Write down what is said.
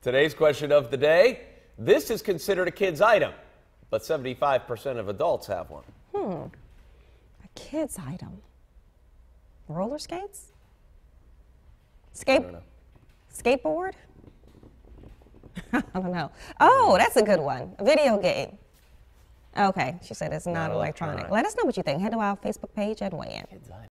Today's question of the day, this is considered a kid's item, but 75% of adults have one. A kid's item. Roller skates? Skateboard? I don't know. Oh, that's a good one. A video game. Okay, she said it's not electronic. Let us know what you think. Head to our Facebook page and weigh in.